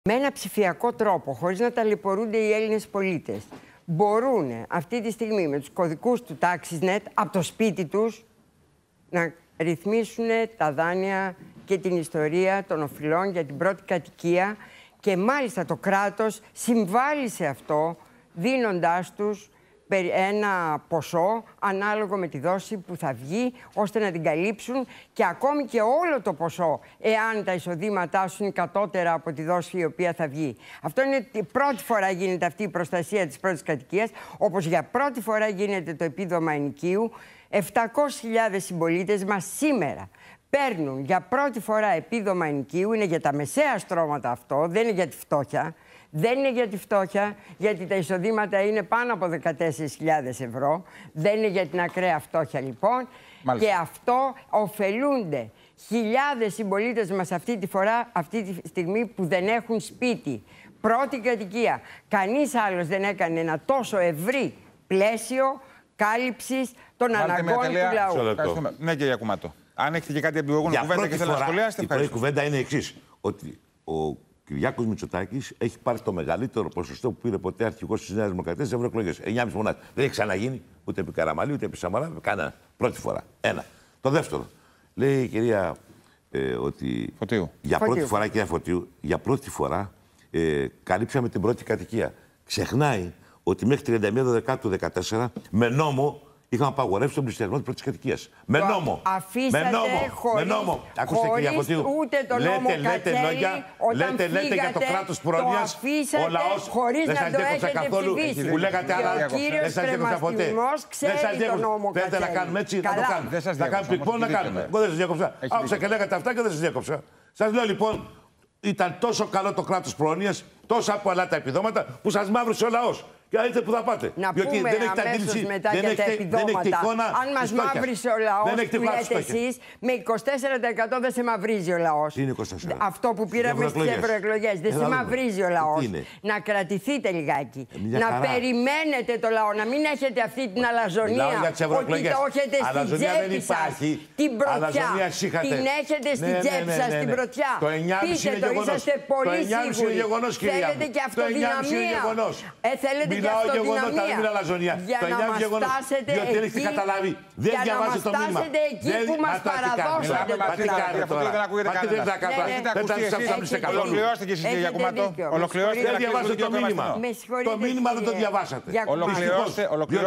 Με ένα ψηφιακό τρόπο, χωρίς να ταλαιπωρούνται οι Έλληνες πολίτες, μπορούν αυτή τη στιγμή με τους κωδικούς του TaxisNet από το σπίτι τους να ρυθμίσουν τα δάνεια και την ιστορία των οφειλών για την πρώτη κατοικία και μάλιστα το κράτος συμβάλλει σε αυτό δίνοντάς τους ένα ποσό ανάλογο με τη δόση που θα βγει, ώστε να την καλύψουν και ακόμη και όλο το ποσό, εάν τα εισοδήματά σου είναι κατώτερα από τη δόση η οποία θα βγει. Αυτό είναι η πρώτη φορά γίνεται αυτή η προστασία της πρώτης κατοικίας, όπως για πρώτη φορά γίνεται το επίδομα ενοικίου. 700.000 συμπολίτες μας σήμερα παίρνουν για πρώτη φορά επίδομα ενοικίου. Είναι για τα μεσαία στρώματα αυτό, δεν είναι για τη φτώχεια. Δεν είναι για τη φτώχεια, γιατί τα εισοδήματα είναι πάνω από 14.000 ευρώ. Δεν είναι για την ακραία φτώχεια, λοιπόν. Μάλιστα. Και αυτό ωφελούνται χιλιάδες συμπολίτες μας αυτή τη στιγμή που δεν έχουν σπίτι. Πρώτη κατοικία. Κανείς άλλος δεν έκανε ένα τόσο ευρύ πλαίσιο κάλυψης των αναγκών του λαού. Ναι, κύριε Κουμάτο. Αν έχετε και κάτι επιλογών κουβέντα και θέλετε να σχολιάσετε, η πρώτη κουβέντα είναι η εξής. Ότι ο Κυριάκος Μητσοτάκης έχει πάρει το μεγαλύτερο ποσοστό που πήρε ποτέ αρχηγός της Νέας Δημοκρατίας στις ευρωεκλογές. 9,5 μονάδες. Δεν έχει ξαναγίνει ούτε επί Καραμανλή ούτε επί Σαμαρά. Κανένα. Πρώτη φορά. Ένα. Το δεύτερο. Λέει η κυρία ότι. Φωτίου. Για πρώτη φορά, κυρία Φωτίου, για πρώτη φορά καλύψαμε την πρώτη κατοικία. Ξεχνάει ότι μέχρι 31 Δεκάτου 2014 με νόμο είχαμε απαγορεύσει τον πληστηριασμό της πρώτης κατοικίας. Με νόμο. Αφήσατε με νόμο. Ακούστε, κυρία Φωτίου. Ούτε το νόμο λέτε για το κράτος πρόνοιας. Ο λαός χωρίς δεν να σας το διέκοψα έχετε καθόλου. ψηφίσει. Που λέγατε άλλα. Δεν σας διέκοψα ποτέ. Ξέρει το νόμο. Θέλετε να κάνουμε έτσι, να το κάνουμε. Να κάνουμε πικπό, να κάνουμε. Εγώ δεν σας διέκοψα. Άκουσα και λέγατε αυτά και δεν σας διέκοψα. Σας λέω λοιπόν, ήταν τόσο καλό το κράτος πρόνοιας, τόσα πολλά τα επιδόματα που σας μαύρωσε ο λαός. Και να δείτε που θα πάτε. Να πούμε αμέσως μετά για τα επιδόματα. Αν μας μαύρισε ο λαός, που λέτε εσείς, με 24% δεν σε μαυρίζει ο λαός. Είναι 24. Αυτό που πήραμε στις ευρωεκλογές. Δεν σε μαυρίζει ο λαός. Να κρατηθείτε λιγάκι. Να περιμένετε το λαό. Να μην έχετε αυτή την αλαζονία ότι το έχετε στην τσέπη σας. Την πρωτιά. Την έχετε στην τσέπη σας την πρωτιά. Πείτε το, είσαστε πολύ σίγουροι. Θέλετε και αυτοδυναμία. Θέλετε Μιλάω και εγώ όταν δεν μιλάω αλαζονία. Το 9 γεγονός. Διότι δεν έχετε καταλάβει. Δεν διαβάζετε το μήνυμα. Εκεί που μας παραδώσατε. Ολοκληρώστε και εσείς, κύριε Κουμάτο. Ολοκληρώστε. Δεν διαβάζετε το μήνυμα. Το μήνυμα δεν το διαβάσατε. Ολοκληρώστε.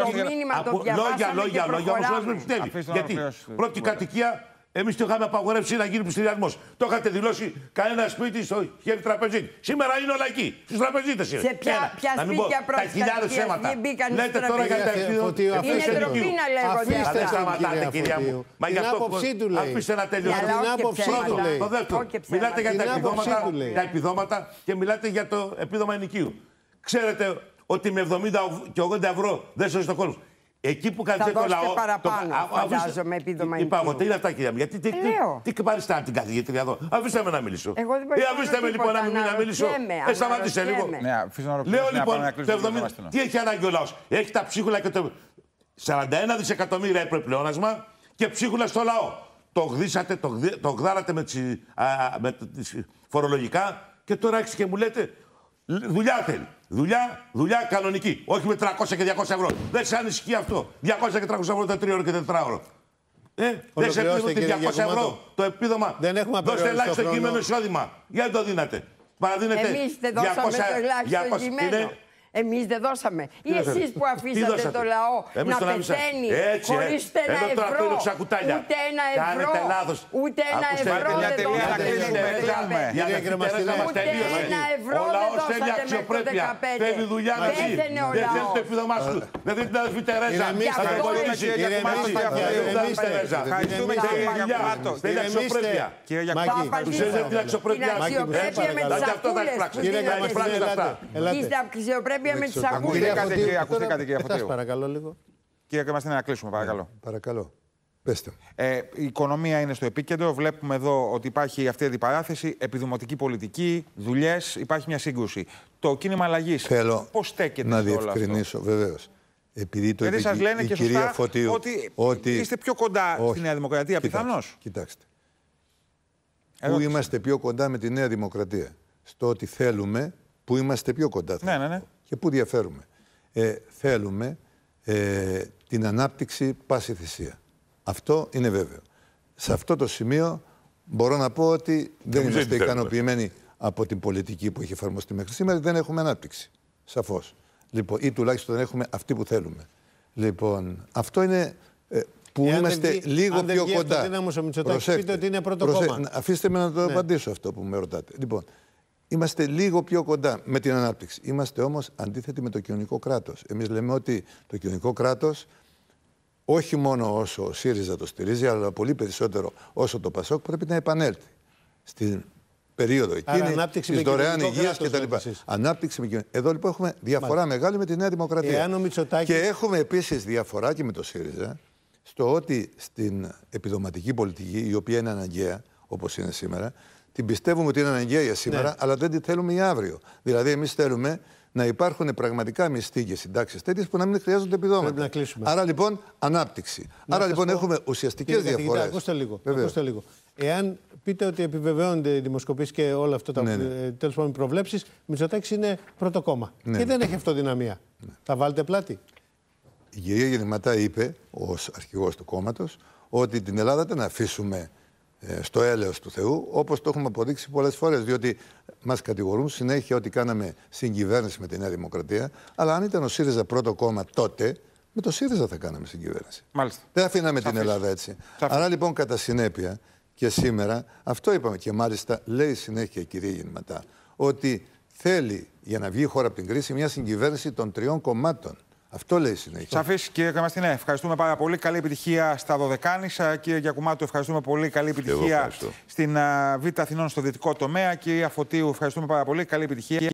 Λόγια όμως όλος με πιστεύει. Γιατί πρώτη κατοικία. Εμείς το είχαμε απαγορεύσει να γίνει πληστηριασμός. Το είχατε δηλώσει κανένα σπίτι στο χέρι τραπεζίτη. Σήμερα είναι όλα εκεί. Στους τραπεζίτες είναι. Σε ποια σπίτια πρώτης κατοικίας μπήκαν στους τραπεζίτες. Είναι ντροπή να λέγονται αυτά. Δεν σταματάτε, κυρία μου. Μα γι' αυτό αφήστε να τελειώσει. Το δεύτερο. Μιλάτε για τα επιδόματα και μιλάτε για το επίδομα ενοικίου. Ξέρετε ότι με 70 και 80 ευρώ δεν σώζει το κόσμο. Εκεί που κρατάει το λαό. Παραπάνω, φαντάζομαι, επίδομα ενοικίου. Είπαμε, τι είναι αυτά, κυρία μου. Γιατί τι παριστάνε την καθηγήτρια εδώ. Αφήστε με να μιλήσω. Αφήστε με λοιπόν να μιλήσω. Σταματήστε λίγο. Λέω λοιπόν, τι έχει ανάγκη ο λαός. Έχει τα ψίχουλα και το 41 δισεκατομμύρια έπρεπε πλεόνασμα και ψίχουλα στο λαό. Το γδίσατε, το γδάρατε με τις φορολογικά και τώρα έχεις και μου λέτε δουλειά θέλει. Δουλειά κανονική. Όχι με 300 και 200 ευρώ. Δεν σε ανησυχεί αυτό. 200 και 300 ευρώ το 3ωρο και 4ωρο. Δεν σε πείθει ότι 200 ευρώ το επίδομα. Δώστε ελάχιστο κείμενο εισόδημα. Γιατί το δίνατε. Παραδίνετε. Εμείς δεν δώσαμε το ελάχιστο κείμενο. Εμείς δεν δώσαμε. Ή εσείς που αφήσατε το λαό να πεθαίνει χωρίς ούτε ένα ευρώ. Ούτε ένα ευρώ. Ούτε ένα ευρώ δεν δώσατε μέχρι το 2015. Ούτε ένα ευρώ δεν δώσατε μέχρι το 2015. Θέλει δουλειά με εσύ. Δεν θέλει το επίδομά σου. Δεν θέλει την αδελφή Τερέζα. Θα την βοηθήσει. Ευχαριστούμε, κύριε Γιακουμάτο. Θέλει αξιοπρέπεια. Του έδωσε την αξιοπρέπεια. Την αξιοπρέπεια με τις σακούλες. Με τις ακούστε κάτι, κύριε Φωτίου. Παρακαλώ λίγο. Κύριε Κρεμαστίνα, να κλείσουμε, παρακαλώ. Παρακαλώ. Πέστε. Η οικονομία είναι στο επίκεντρο. Βλέπουμε εδώ ότι υπάρχει αυτή η αντιπαράθεση. Επιδημοτική πολιτική, δουλειές, υπάρχει μια σύγκρουση. Το κίνημα αλλαγής πώς στέκεται να σε όλο διευκρινίσω, βεβαίως. Επειδή το είπε σας λένε η και κυρία σωστά Φωτίου ότι είστε πιο κοντά στη Νέα Δημοκρατία, πιθανώς. Κοιτάξτε. Πού είμαστε πιο κοντά με τη Νέα Δημοκρατία. στο ότι θέλουμε, που είμαστε πιο κοντά και που διαφέρουμε. Θέλουμε την ανάπτυξη πάση θυσία. Αυτό είναι βέβαιο. Σε αυτό το σημείο μπορώ να πω ότι δεν είμαστε ικανοποιημένοι από την πολιτική που έχει εφαρμοστεί μέχρι σήμερα. Δεν έχουμε ανάπτυξη. Σαφώς. Λοιπόν, ή τουλάχιστον δεν έχουμε αυτή που θέλουμε. Λοιπόν, αυτό είναι που είμαστε λίγο πιο κοντά. Πείτε ότι είναι πρώτο κόμμα. Αφήστε με να το απαντήσω αυτό που με ρωτάτε. Λοιπόν, είμαστε λίγο πιο κοντά με την ανάπτυξη. Είμαστε όμως αντίθετοι με το κοινωνικό κράτος. Εμείς λέμε ότι το κοινωνικό κράτος, όχι μόνο όσο ο ΣΥΡΙΖΑ το στηρίζει, αλλά πολύ περισσότερο όσο το ΠΑΣΟΚ, πρέπει να επανέλθει στην περίοδο εκείνη της δωρεάν υγείας κτλ. Ανάπτυξη με κοινωνικό. Εδώ λοιπόν έχουμε διαφορά μεγάλη με τη Νέα Δημοκρατία. Και έχουμε επίσης διαφορά και με το ΣΥΡΙΖΑ στο ότι στην επιδοματική πολιτική, η οποία είναι αναγκαία, όπως είναι σήμερα, την πιστεύουμε ότι είναι αναγκαία για σήμερα, αλλά δεν τη θέλουμε για αύριο. Δηλαδή, εμείς θέλουμε να υπάρχουν πραγματικά μισθοί και συντάξεις τέτοιες που να μην χρειάζονται επιδόματα. Άρα λοιπόν, ανάπτυξη. Άρα λοιπόν, έχουμε ουσιαστικές διαφορές. Ακούστε λίγο. Εάν πείτε ότι επιβεβαιώνονται οι δημοσκοπήσεις και όλα αυτά τα τέλος πάντων προβλέψεις, Μητσοτάκης είναι πρώτο κόμμα. Και δεν έχει αυτοδυναμία. Θα βάλετε πλάτη. Η κυρία Γεννηματά είπε, ως αρχηγός του κόμματος, ότι την Ελλάδα δεν αφήσουμε στο έλεος του Θεού, όπως το έχουμε αποδείξει πολλές φορές. Διότι μας κατηγορούν συνέχεια ότι κάναμε συγκυβέρνηση με τη Νέα Δημοκρατία. Αλλά αν ήταν ο ΣΥΡΙΖΑ πρώτο κόμμα τότε, με το ΣΥΡΙΖΑ θα κάναμε συγκυβέρνηση. Μάλιστα. Δεν αφήναμε την Ελλάδα έτσι. Άρα λοιπόν, κατά συνέπεια και σήμερα, αυτό είπαμε. Και μάλιστα λέει συνέχεια η κυρία Γεννηματά, ότι θέλει για να βγει η χώρα από την κρίση μια συγκυβέρνηση των 3 κομμάτων. Αυτό λέει συνέχεια. Σαφής, κύριε Καμαστινέ. Ευχαριστούμε πάρα πολύ. Καλή επιτυχία στα Δωδεκάνησα. Κύριε Γιακουμάτου, ευχαριστούμε πολύ. Καλή επιτυχία στην Β' Αθηνών στο δυτικό τομέα. Κυρία Φωτίου, ευχαριστούμε πάρα πολύ. Καλή επιτυχία.